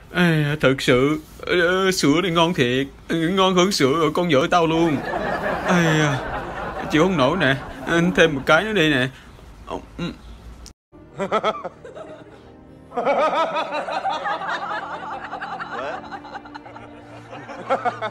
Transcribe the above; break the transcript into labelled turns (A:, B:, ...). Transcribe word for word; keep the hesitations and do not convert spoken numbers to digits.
A: À, thật sự ờ, sữa này ngon thiệt, ngon hơn sữa ở con vợ tao luôn. À, chịu không nổi nè, anh thêm một cái nữa đi nè. Ừ.
B: What?